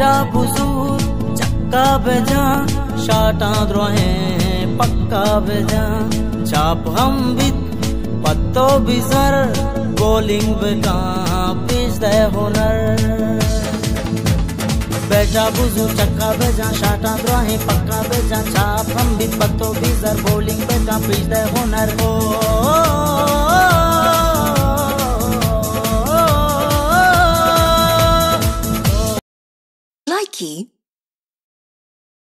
बेटा बुजूर चक्का बेजा शाटा द्रोहे पक्का बेजा चाप हम बित पत्तो बिजर बॉलिंग बेटा पिच दे हुनर बेटा बुजूर चक्का बेजा शाटा द्रोहे पक्का बेजा चाप हम बित पत्तो बिजर बॉलिंग बेटा पिच दे हुनर।